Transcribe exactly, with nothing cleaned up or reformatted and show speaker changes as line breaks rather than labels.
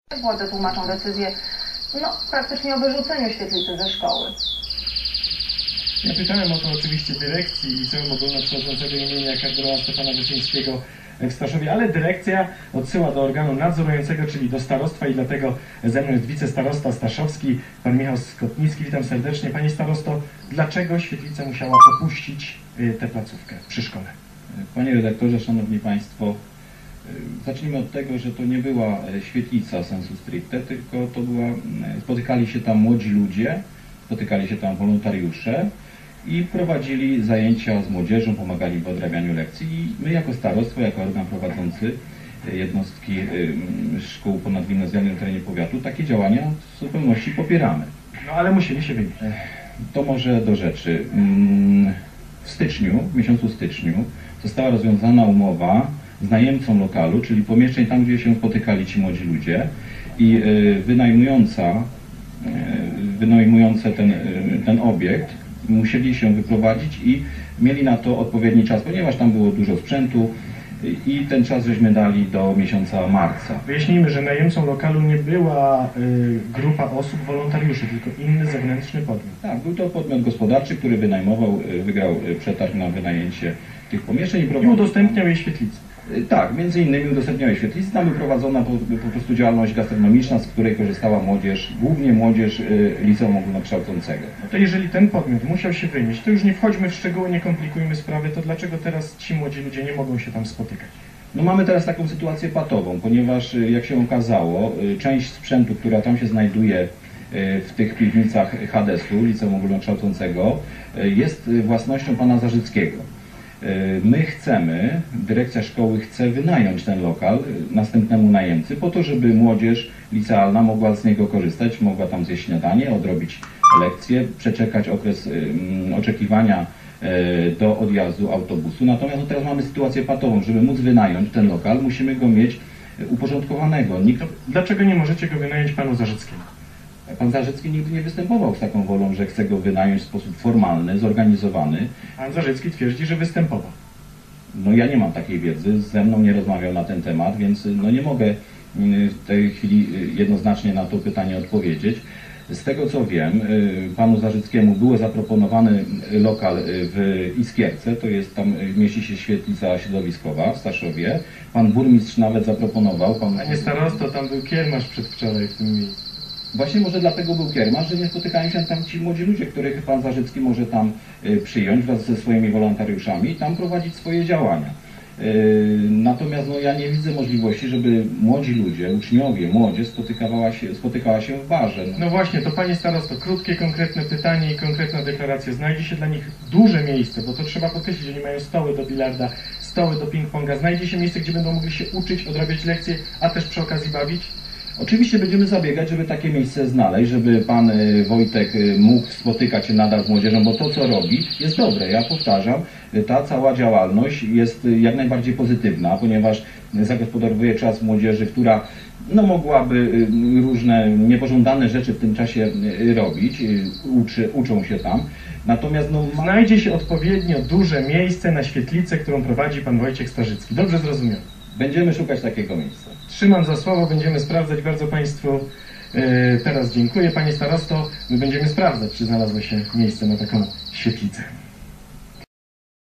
Władze tłumaczą decyzję, no, praktycznie o wyrzuceniu świetlicy ze szkoły.
Ja pytałem o to oczywiście dyrekcji Liceum Ogólnokształcącego imienia kardynała Stefana Wyszyńskiego w Staszowie, ale dyrekcja odsyła do organu nadzorującego, czyli do starostwa, i dlatego ze mną jest wicestarosta staszowski, pan Michał Skotnicki. Witam serdecznie. Panie starosto, dlaczego świetlica musiała opuścić tę placówkę przy szkole?
Panie redaktorze, szanowni państwo, zacznijmy od tego, że to nie była świetlica sensu stricte, tylko to była, spotykali się tam młodzi ludzie, spotykali się tam wolontariusze i prowadzili zajęcia z młodzieżą, pomagali w odrabianiu lekcji, i my jako starostwo, jako organ prowadzący jednostki szkół ponadgimnazjalnych na terenie powiatu takie działania w zupełności popieramy.
No ale musieli się wybić.
To może do rzeczy. W styczniu, w miesiącu styczniu została rozwiązana umowa z najemcą lokalu, czyli pomieszczeń tam, gdzie się spotykali ci młodzi ludzie, i wynajmująca, wynajmujące ten, ten obiekt musieli się wyprowadzić i mieli na to odpowiedni czas, ponieważ tam było dużo sprzętu, i ten czas żeśmy dali do miesiąca marca.
Wyjaśnijmy, że najemcą lokalu nie była y, grupa osób, wolontariuszy, tylko inny zewnętrzny podmiot.
Tak, był to podmiot gospodarczy, który wynajmował, wygrał przetarg na wynajęcie tych pomieszczeń i,
I udostępniał jej świetlicę.
Tak, między innymi udostępniały świetlicy. Tam była prowadzona po, po prostu działalność gastronomiczna, z której korzystała młodzież, głównie młodzież y, Liceum Ogólnokształcącego.
No to jeżeli ten podmiot musiał się wynieść, to już nie wchodźmy w szczegóły, nie komplikujmy sprawy, to dlaczego teraz ci młodzi ludzie nie mogą się tam spotykać?
No mamy teraz taką sytuację patową, ponieważ y, jak się okazało, y, część sprzętu, która tam się znajduje y, w tych piwnicach Hadesu, Liceum Ogólnokształcącego, y, jest własnością pana Zarzyckiego. My chcemy, dyrekcja szkoły chce wynająć ten lokal następnemu najemcy po to, żeby młodzież licealna mogła z niego korzystać, mogła tam zjeść śniadanie, odrobić lekcje, przeczekać okres um, oczekiwania e, do odjazdu autobusu. Natomiast no, teraz mamy sytuację patową. Żeby móc wynająć ten lokal, musimy go mieć uporządkowanego. Nikt...
Dlaczego nie możecie go wynająć panu Zarzyckiemu?
Pan Zarzycki nigdy nie występował z taką wolą, że chce go wynająć w sposób formalny, zorganizowany.
Pan Zarzycki twierdzi, że występował.
No ja nie mam takiej wiedzy, ze mną nie rozmawiał na ten temat, więc no nie mogę w tej chwili jednoznacznie na to pytanie odpowiedzieć. Z tego co wiem, panu Zarzyckiemu był zaproponowany lokal w Iskierce, to jest tam, mieści się świetlica środowiskowa w Staszowie. Pan burmistrz nawet zaproponował. Pan...
Panie starosto, tam był kiermasz przedwczoraj w tym miejscu.
Właśnie może dlatego był kiermasz, że nie spotykają się tam ci młodzi ludzie, których pan Zarzycki może tam y, przyjąć wraz ze swoimi wolontariuszami i tam prowadzić swoje działania. Y, natomiast no, ja nie widzę możliwości, żeby młodzi ludzie, uczniowie, młodzież spotykała się, spotykała się w barze.
No. no właśnie, to panie starosto, krótkie, konkretne pytanie i konkretna deklaracja. Znajdzie się dla nich duże miejsce, bo to trzeba podkreślić, oni mają stoły do bilarda, stoły do ping-ponga. Znajdzie się miejsce, gdzie będą mogli się uczyć, odrabiać lekcje, a też przy okazji bawić?
Oczywiście będziemy zabiegać, żeby takie miejsce znaleźć, żeby pan Wojtek mógł spotykać się nadal z młodzieżą, bo to, co robi, jest dobre. Ja powtarzam, ta cała działalność jest jak najbardziej pozytywna, ponieważ zagospodarowuje czas młodzieży, która no, mogłaby różne niepożądane rzeczy w tym czasie robić, uczy, uczą się tam. Natomiast no,
znajdzie się odpowiednio duże miejsce na świetlicę, którą prowadzi pan Wojciech Starzycki. Dobrze zrozumiałem.
Będziemy szukać takiego miejsca.
Trzymam za słowo, będziemy sprawdzać. Bardzo państwu e, teraz dziękuję. Panie starosto, my będziemy sprawdzać, czy znalazło się miejsce na taką świetlicę.